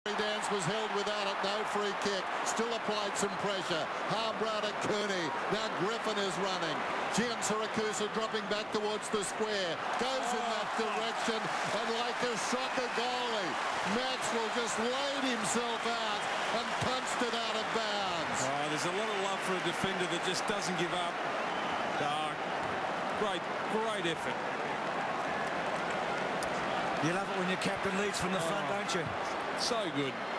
Dance was held without it, no free kick. Still applied some pressure. Harbrow to Cooney. Now Griffin is running. Gian Siracusa dropping back towards the square. Goes in that direction, and like a soccer goalie, Maxwell just laid himself out and punched it out of bounds. Oh, there's a lot of love for a defender that just doesn't give up. Great effort. You love it when your captain leads from the front, don't you? So good.